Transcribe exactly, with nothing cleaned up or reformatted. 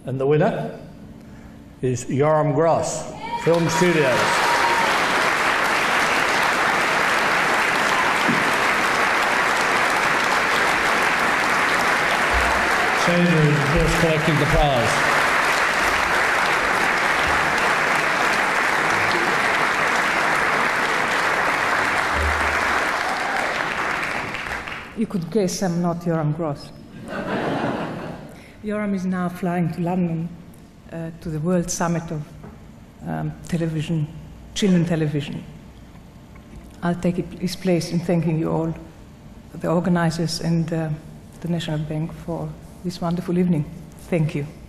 And the winner is Yoram Gross, Film Studios. Chamber is, of course, collecting the prize. You could guess I'm not Yoram Gross. Yoram is now flying to London uh, to the World Summit of um, Television, Children Television. I'll take his place in thanking you all, the organizers and uh, the National Bank, for this wonderful evening. Thank you.